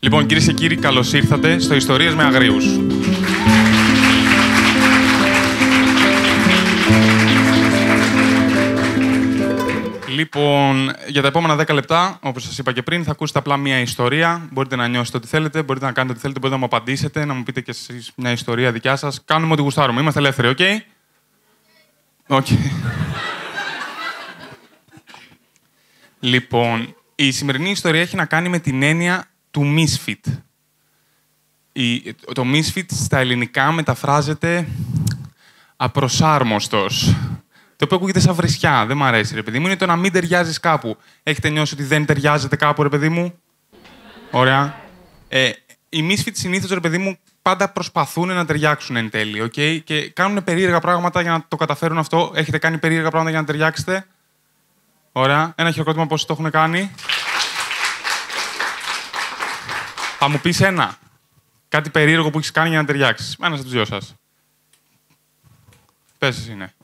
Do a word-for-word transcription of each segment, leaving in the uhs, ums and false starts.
Λοιπόν, κυρίες και κύριοι, καλώς ήρθατε στο Ιστορίες με Αγρίους. Λοιπόν, για τα επόμενα δέκα λεπτά, όπως σας είπα και πριν, θα ακούσετε απλά μία ιστορία. Μπορείτε να νιώσετε ό,τι θέλετε, μπορείτε να κάνετε ό,τι θέλετε, μπορείτε να μου απαντήσετε, να μου πείτε και εσείς μια ιστορία δικιά σας. Κάνουμε ό,τι γουστάρουμε. Είμαστε ελεύθεροι, οκ? Okay? Οκ. Okay. Λοιπόν, η σημερινή ιστορία έχει να κάνει με την έννοια του misfit. Η, το misfit στα ελληνικά μεταφράζεται απροσάρμοστος. Το οποίο ακούγεται σαν βρισιά. Δεν μ' αρέσει, ρε παιδί μου. Είναι το να μην ταιριάζεις κάπου. Έχετε νιώσει ότι δεν ταιριάζετε κάπου, ρε παιδί μου? Ωραία. Ε, οι misfit συνήθως, ρε παιδί μου, πάντα προσπαθούν να ταιριάξουν εν τέλει, okay? Και κάνουν περίεργα πράγματα για να το καταφέρουν αυτό. Έχετε κάνει περίεργα πράγματα για να ταιριάξετε? Ωραία. Ένα χειροκρότημα πόσοι το έχουν κάνει. Θα μου πεις ένα. Κάτι περίεργο που έχεις κάνει για να ταιριάξεις. Ένας από τους δυο σας. Πες εσύ, ναι.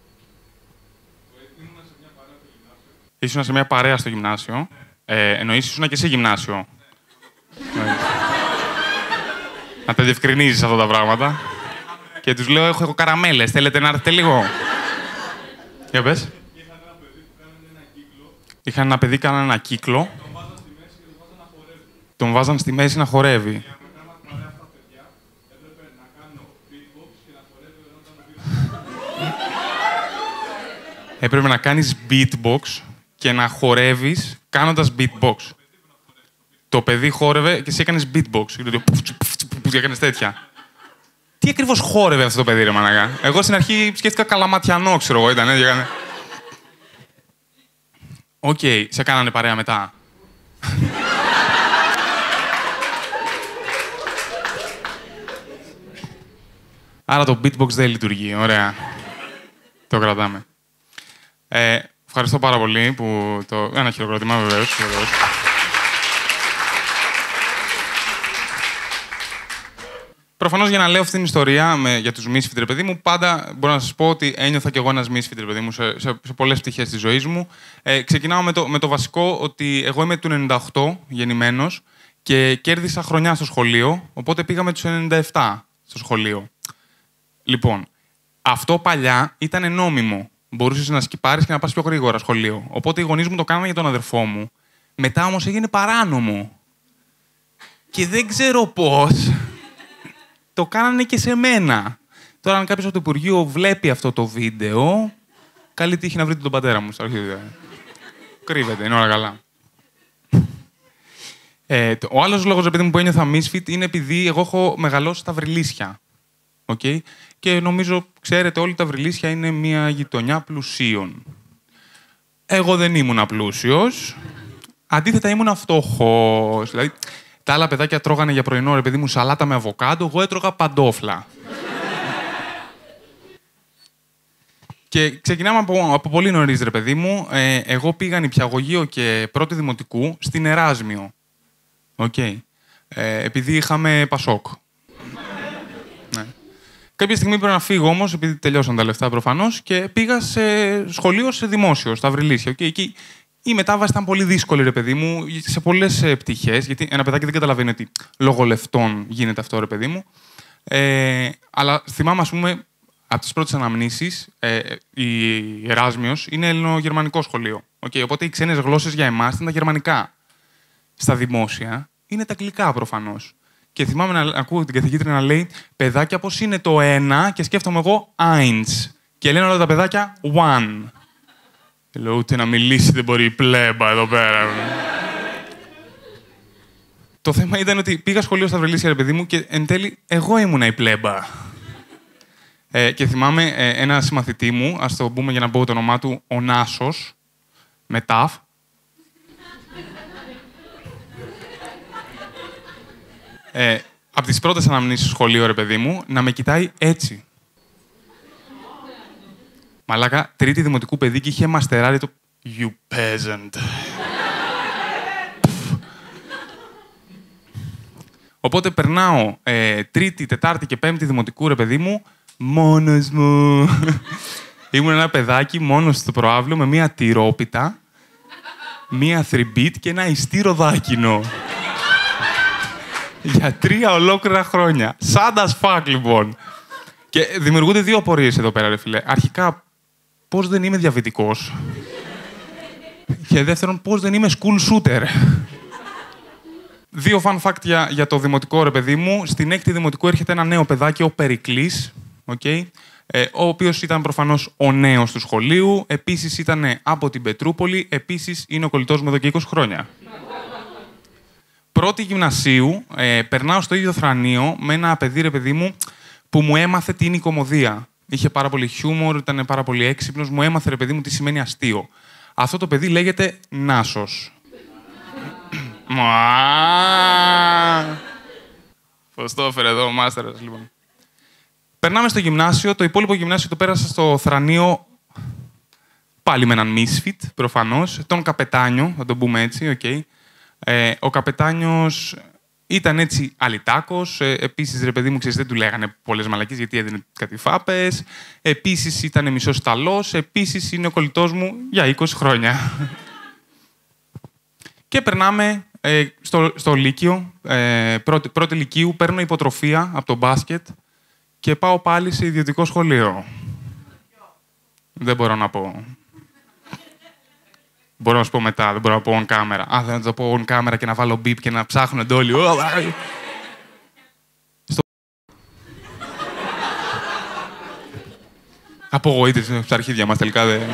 Ήσουνα σε μια παρέα στο γυμνάσιο. Ε, εννοείς ήσουνα και εσύ γυμνάσιο. Ναι. Να τα διευκρινίζεις αυτά τα πράγματα. Και τους λέω, έχω, έχω καραμέλες. Θέλετε να έρθετε λίγο? Για πες. Είχαν ένα παιδί, κάνανε ένα κύκλο. Τον βάζαν στη μέση να χορεύει. Έπρεπε να κάνεις beatbox και να χορεύεις κάνοντας beatbox. Το παιδί χόρευε και εσύ έκανες beatbox. Και έκανες τέτοια. Τι ακριβώς χόρευε αυτό το παιδί, ρε μανακά? Εγώ στην αρχή σκέφτηκα καλαματιανό, ξέρω εγώ, ήταν. Έκανε... Οκ, okay, σε κάνανε παρέα μετά. Άρα το beatbox δεν λειτουργεί. Ωραία. Το κρατάμε. Ε, ευχαριστώ πάρα πολύ που το... Ένα χειροκρότημα, βεβαίως. βεβαίως. Προφανώς, για να λέω αυτή την ιστορία με, για τους misfit, ρε παιδί μου, πάντα μπορώ να σας πω ότι ένιωθα κι εγώ ένας misfit, ρε παιδί μου, σε, σε, σε πολλές πτυχές της ζωής μου. Ε, ξεκινάω με το, με το βασικό ότι εγώ είμαι του ενενήντα οκτώ γεννημένος και κέρδισα χρονιά στο σχολείο, οπότε πήγα με τους ενενήντα επτά στο σχολείο. Λοιπόν, αυτό παλιά ήταν νόμιμο. Μπορούσες να σκυπάρεις και να πας πιο γρήγορα σχολείο. Οπότε οι γονείς μου το κάνανε για τον αδερφό μου. Μετά όμως έγινε παράνομο. Και δεν ξέρω πώς το κάνανε και σε μένα. Τώρα, αν κάποιος από το Υπουργείο βλέπει αυτό το βίντεο, καλή τύχη να βρείτε τον πατέρα μου στα αρχίδια. Κρύβεται, είναι όλα καλά. Ε, ο άλλος λόγος, επειδή μου που ένιωθα misfit, είναι επειδή εγώ έχω μεγαλώσει στα Βρυλίσια. Okay? Και νομίζω, ξέρετε, όλοι τα Βρυλίσια είναι μια γειτονιά πλουσίων. Εγώ δεν ήμουν πλούσιος. Αντίθετα, ήμουν φτωχός. Δηλαδή, τα άλλα παιδάκια τρώγανε για πρωινό, ρε παιδί μου, σαλάτα με αβοκάντο, εγώ έτρωγα παντόφλα. Και ξεκινάμε από, από πολύ νωρίς, ρε παιδί μου. Ε, εγώ πήγα νηπιαγωγείο και πρώτη δημοτικού στην Εράσμιο. Okay. Ε, επειδή είχαμε Πασόκ. Ναι. Κάποια στιγμή πρέπει να φύγω όμως, επειδή τελειώσαν τα λεφτά προφανώς, και πήγα σε σχολείο σε δημόσιο, στα Βρυλίσια. Okay. Εκεί η μετάβαση ήταν πολύ δύσκολη, ρε παιδί μου, σε πολλές πτυχές, γιατί ένα παιδάκι δεν καταλαβαίνει ότι λόγω λεφτών γίνεται αυτό, ρε παιδί μου. Ε, αλλά θυμάμαι, ας πούμε, από τις πρώτες αναμνήσεις, ε, η Εράσμιος είναι ελληνογερμανικό σχολείο. Okay. Οπότε οι ξένες γλώσσες για εμάς ήταν τα γερμανικά. Στα δημόσια είναι τα αγγλικά προφανώς. Και θυμάμαι να ακούω την καθηγήτρια να λέει «Παιδάκια, πώς είναι το ένα?» και σκέφτομαι εγώ «eins». Και λένε όλα τα παιδάκια «one». Και λέω «Ούτε να μιλήσει δεν μπορεί η πλέμπα εδώ πέρα». Το θέμα ήταν ότι πήγα σχολείο στα Βρυλίσια, ρε παιδί μου, και εν τέλει εγώ ήμουνα η πλέμπα. Ε, και θυμάμαι ε, ένα συμμαθητή μου, ας το πούμε για να πω το όνομά του, ο Νάσος, με ταφ. Ε, από τις πρώτες αναμνήσεις στο σχολείο, ρε παιδί μου, να με κοιτάει έτσι. Μαλάκα, τρίτη δημοτικού παιδί και είχε μαστεράρει το «You peasant». Οπότε περνάω ε, τρίτη, τετάρτη και πέμπτη δημοτικού, ρε παιδί μου, μόνος μου. Ήμουν ένα παιδάκι μόνος στο προάβλιο με μία τυρόπιτα, μία θρυμπίτ και ένα ιστήρο δάκινο. Για τρία ολόκληρα χρόνια. Σαν τα σφακ, λοιπόν. Και δημιουργούνται δύο απορίες εδώ πέρα, ρε φίλε. Αρχικά, πώς δεν είμαι διαβητικός. Και δεύτερον, πώς δεν είμαι school shooter. Δύο fun fact για, για το δημοτικό, ρε παιδί μου. Στην έκτη δημοτικού έρχεται ένα νέο παιδάκι, ο Περικλής, okay, ε, ο οποίος ήταν προφανώς ο νέος του σχολείου. Επίσης ήταν από την Πετρούπολη. Επίσης είναι ο κολλητός μου εδώ και είκοσι χρόνια. Πρώτη γυμνασίου, ε, περνάω στο ίδιο θρανείο με ένα παιδί, ρε παιδί μου, που μου έμαθε τι είναι η κωμωδία. Είχε πάρα πολύ χιούμορ, ήταν πάρα πολύ έξυπνος. Μου έμαθε, ρε παιδί μου, τι σημαίνει αστείο. Αυτό το παιδί λέγεται Νάσος. Πώς το έφερε εδώ ο μάστερας, λοιπόν. Περνάμε στο γυμνάσιο. Το υπόλοιπο γυμνάσιο το πέρασα στο θρανείο πάλι με έναν misfit, προφανώς. Τον Καπετάνιο, θα τον πούμε έτσι, okay. Ε, ο Καπετάνιος ήταν έτσι αλυτάκος. Ε, επίσης, ρε παιδί μου, ξέρεις, δεν του λέγανε πολλές μαλακίες γιατί έδινε κάτι φάπες. Επίσης, ήταν μισός Ιταλός. Επίσης, είναι ο κολλητός μου για είκοσι χρόνια. Και περνάμε ε, στο, στο Λύκειο, ε, πρώτη, πρώτη Λυκείου, παίρνω υποτροφία από το μπάσκετ και πάω πάλι σε ιδιωτικό σχολείο. Δεν μπορώ να πω. Μπορώ να σου πω μετά, δεν μπορώ να πω on camera. Α, δεν θα το πω on camera και να βάλω beep και να ψάχνονται όλοι. Στο... Απογοήτευση στα αρχίδια μας τελικά. Δε...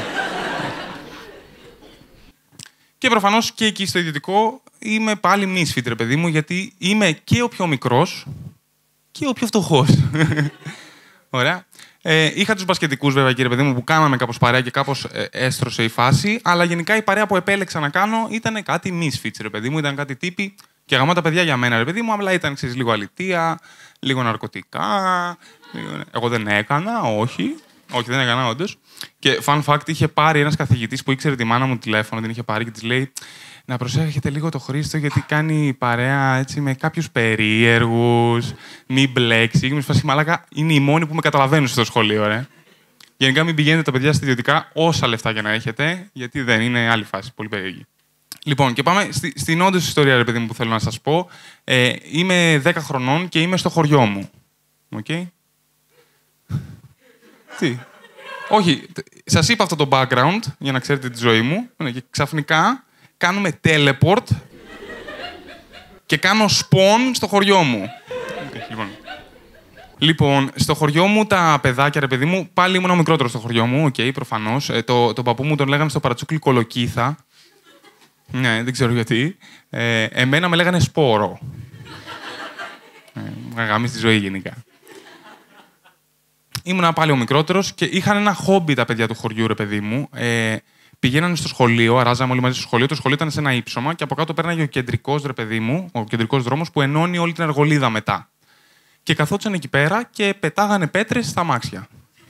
Και προφανώς και εκεί στο ιδιωτικό είμαι πάλι misfit, ρε παιδί μου, γιατί είμαι και ο πιο μικρός και ο πιο φτωχός. Ωραία. Ε, είχα τους μπασκετικούς, βέβαια, κύριε παιδί μου, που κάναμε κάπως παρέα και κάπως ε, έστρωσε η φάση, αλλά γενικά η παρέα που επέλεξα να κάνω ήταν κάτι misfits, ρε παιδί μου, ήταν κάτι τύποι και γαμώ τα παιδιά για μένα, ρε παιδί μου, απλά ήταν, ξέρεις, λίγο αλητεία, λίγο ναρκωτικά. Λίγο... Εγώ δεν έκανα, όχι. Όχι, δεν έκανα, όντως. Και fun fact, είχε πάρει ένας καθηγητής που ήξερε τη μάνα μου τηλέφωνο, την είχε πάρει και της λέει να προσέχετε λίγο το Χρήστο γιατί κάνει παρέα έτσι, με κάποιους περίεργους, μη μπλέξει. Είμαι σφασί, μαλάκα, είναι οι μόνοι που με καταλαβαίνουν στο σχολείο, ρε. Γενικά μην πηγαίνετε τα παιδιά στα ιδιωτικά όσα λεφτά και να έχετε, γιατί δεν είναι άλλη φάση, πολύ περίεργη. Λοιπόν, και πάμε στη, στην όντως ιστορία, ρε παιδί μου, που θέλω να σας πω. Ε, είμαι δέκα χρονών και είμαι στο χωριό μου. Οκ. Okay. Τι. Όχι, σας είπα αυτό το background για να ξέρετε τη ζωή μου. Και ξαφνικά κάνουμε teleport και κάνω spawn στο χωριό μου. Okay, λοιπόν. λοιπόν, στο χωριό μου τα παιδάκια, ρε παιδί μου, πάλι ήμουν ο μικρότερος στο χωριό μου, οκ, okay, προφανώς. Ε, το, το παππού μου τον λέγανε στο παρατσούκλι Κολοκύθα. Ναι, δεν ξέρω γιατί. Ε, εμένα με λέγανε Σπόρο. ε, μου γάμισε τη ζωή γενικά. Ήμουν πάλι ο μικρότερος και είχαν ένα χόμπι τα παιδιά του χωριού, ρε παιδί μου. Ε, πηγαίνανε στο σχολείο, αράζαμε όλοι μαζί στο σχολείο. Το σχολείο ήταν σε ένα ύψωμα και από κάτω πέρναγε ο κεντρικός, ρε παιδί μου, ο κεντρικός δρόμος που ενώνει όλη την Αργολίδα μετά. Και καθόντουσαν εκεί πέρα και πετάγανε πέτρες στα αμάξια.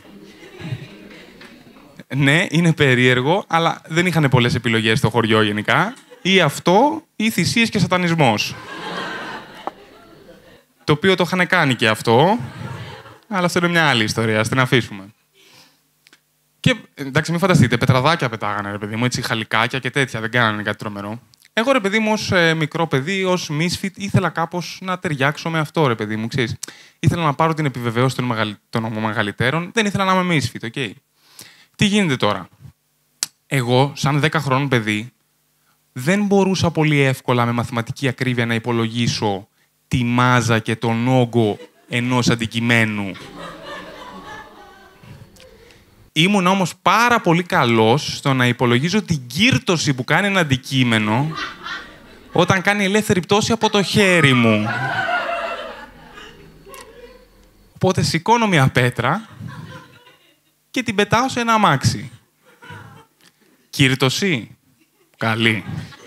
Ναι, είναι περίεργο, αλλά δεν είχαν πολλές επιλογές στο χωριό γενικά. Ή αυτό, ή θυσίες και σατανισμός. Το οποίο το είχαν κάνει και αυτό. Αλλά αυτό είναι μια άλλη ιστορία, ας την αφήσουμε. Και εντάξει, μην φανταστείτε, πετραδάκια πετάγανε, ρε παιδί μου, έτσι χαλικάκια και τέτοια, δεν κάνανε κάτι τρομερό. Εγώ, ρε παιδί μου, ως ε, μικρό παιδί, ως misfit, ήθελα κάπως να ταιριάξω με αυτό, ρε παιδί μου, ξέρεις. Ήθελα να πάρω την επιβεβαίωση των, μεγαλ... των μεγαλύτερων, δεν ήθελα να είμαι misfit, οκ. Okay. Τι γίνεται τώρα. Εγώ, σαν δέκα χρόνων παιδί, δεν μπορούσα πολύ εύκολα με μαθηματική ακρίβεια να υπολογίσω τη μάζα και τον όγκο ενός αντικειμένου. Ήμουν όμως πάρα πολύ καλός στο να υπολογίζω την κύρτωση που κάνει ένα αντικείμενο όταν κάνει ελεύθερη πτώση από το χέρι μου. Οπότε σηκώνω μια πέτρα και την πετάω σε ένα αμάξι. Κύρτωση. Καλή.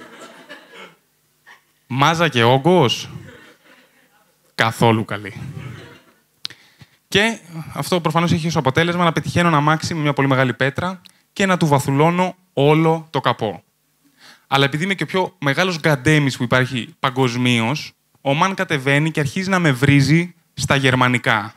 Μάζα και όγκος. Καθόλου καλή. Και αυτό προφανώς έχει ως αποτέλεσμα να πετυχαίνω ένα αμάξι με μια πολύ μεγάλη πέτρα και να του βαθουλώνω όλο το καπό. Αλλά επειδή είμαι και ο πιο μεγάλος γκαντέμις που υπάρχει παγκοσμίως, ο Μαν κατεβαίνει και αρχίζει να με βρίζει στα γερμανικά.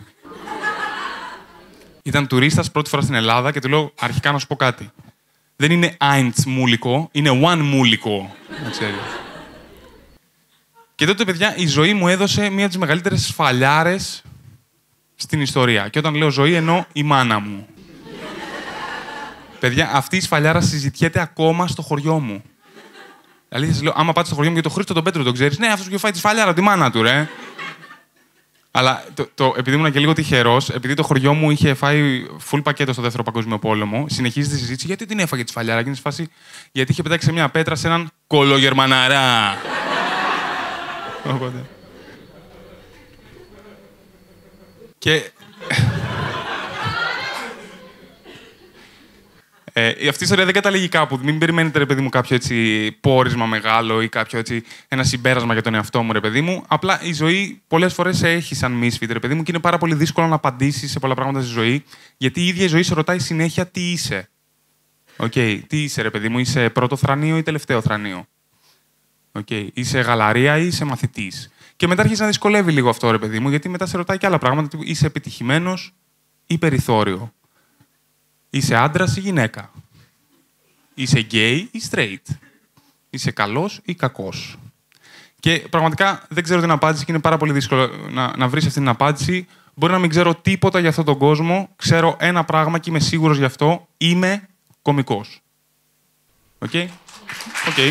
Ήταν τουρίστας πρώτη φορά στην Ελλάδα και του λέω αρχικά να σου πω κάτι. Δεν είναι eins μούλικο, είναι one μούλικο. Να ξέρεις. Και τότε, παιδιά, η ζωή μου έδωσε μία από τις μεγαλύτερες σφαλιάρες στην ιστορία. Και όταν λέω ζωή, εννοώ η μάνα μου. Παιδιά, αυτή η σφαλιάρα συζητιέται ακόμα στο χωριό μου. Δηλαδή, σας λέω, άμα πάτε στο χωριό μου για τον Χρήστο τον Πέτρο, τον ξέρεις. Ναι, αυτός που φάει τη σφαλιάρα, τη μάνα του, ρε. Αλλά το, το, επειδή ήμουν και λίγο τυχερός, επειδή το χωριό μου είχε φάει full πακέτο στο Δεύτερο Παγκόσμιο Πόλεμο, συνεχίζεται η συζήτηση γιατί την έφαγε τη σφαλιάρα. Και είναι φάση, γιατί είχε πετάξει σε μια πέτρα σε έναν κολογερμαναρά. Οπότε. Και. Ε, αυτή η ιστορία δεν καταλήγει κάπου. Μην περιμένετε, ρε παιδί μου, κάποιο έτσι πόρισμα μεγάλο ή κάποιο έτσι ένα συμπέρασμα για τον εαυτό μου, ρε παιδί μου. Απλά η ζωή πολλές φορές σε έχει σαν misfit, ρε παιδί μου, και είναι πάρα πολύ δύσκολο να απαντήσεις σε πολλά πράγματα στη ζωή, γιατί η ίδια η ζωή σε ρωτάει συνέχεια τι είσαι. Οκ, okay. Τι είσαι, ρε παιδί μου, είσαι πρώτο θρανείο ή τελευταίο θρανείο. Okay. Είσαι γαλαρία ή είσαι μαθητής. Και μετά αρχίζει να δυσκολεύει λίγο αυτό, ρε παιδί μου, γιατί μετά σε ρωτάει και άλλα πράγματα. Είσαι επιτυχημένος ή περιθώριο. Είσαι άντρας ή γυναίκα. Είσαι gay ή straight. Είσαι καλός ή κακός. Και πραγματικά δεν ξέρω την απάντηση και είναι πάρα πολύ δύσκολο να, να βρεις αυτή την απάντηση. Μπορεί να μην ξέρω τίποτα για αυτόν τον κόσμο. Ξέρω ένα πράγμα και είμαι σίγουρος γι' αυτό. Είμαι κωμικός. Οκ. Okay? Okay.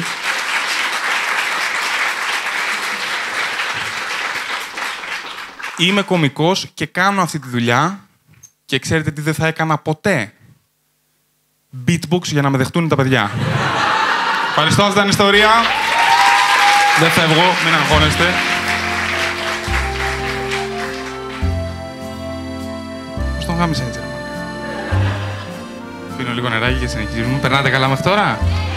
Είμαι κωμικός και κάνω αυτή τη δουλειά και ξέρετε τι δεν θα έκανα ποτέ. Beatbox για να με δεχτούν τα παιδιά. Ευχαριστώ, αυτή ήταν η ιστορία. Δεν φεύγω, μην αγχώνεστε. Πώς τον γάμισα έτσι, ρε μάνα. Πίνω λίγο νεράκι και συνεχίζουμε. Περνάτε καλά μέχρι τώρα.